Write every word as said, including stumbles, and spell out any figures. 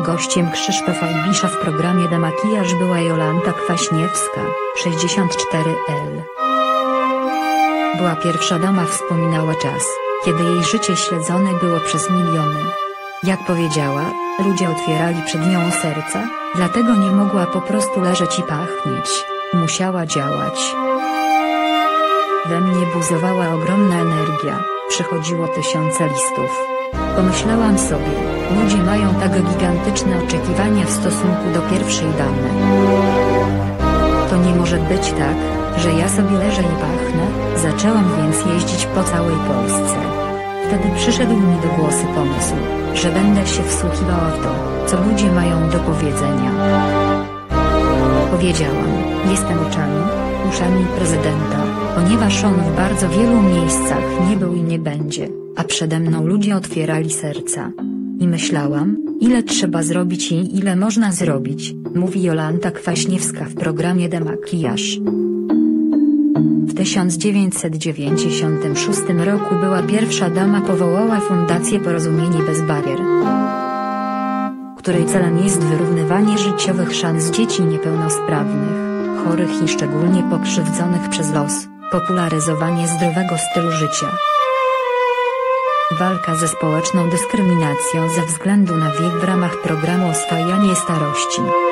Gościem Krzysztofa Ibisza w programie Demakijaż była Jolanta Kwaśniewska, sześćdziesiąt cztery lat. Była pierwsza dama, wspominała czas, kiedy jej życie śledzone było przez miliony. Jak powiedziała, ludzie otwierali przed nią serca, dlatego nie mogła po prostu leżeć i pachnieć, musiała działać. We mnie buzowała ogromna energia, przychodziło tysiące listów. Pomyślałam sobie, ludzie mają tak gigantyczne oczekiwania w stosunku do pierwszej damy. To nie może być tak, że ja sobie leżę i pachnę, zaczęłam więc jeździć po całej Polsce. Wtedy przyszedł mi do głosu pomysł, że będę się wsłuchiwała w to, co ludzie mają do powiedzenia. Powiedziałam, jestem oczami, uszami prezydenta, ponieważ on w bardzo wielu miejscach nie był i nie będzie, a przede mną ludzie otwierali serca. I myślałam, ile trzeba zrobić i ile można zrobić, mówi Jolanta Kwaśniewska w programie Demakijaż. W tysiąc dziewięćset dziewięćdziesiątym szóstym roku była pierwsza dama, powołała Fundację Porozumienie Bez Barier, której celem jest wyrównywanie życiowych szans dzieci niepełnosprawnych, chorych i szczególnie pokrzywdzonych przez los, popularyzowanie zdrowego stylu życia. Walka ze społeczną dyskryminacją ze względu na wiek w ramach programu Oswajanie starości.